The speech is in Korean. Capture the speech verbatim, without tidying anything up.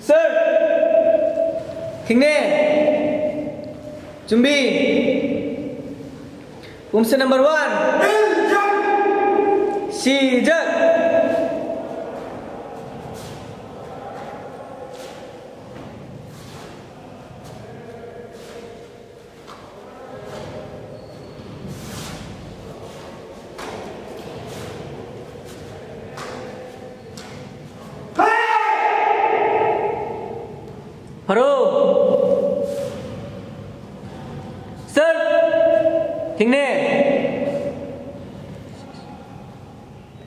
Sir, 힘내. 준비. 홈스 넘버 원. 시작. 바로 Sir, 힘내.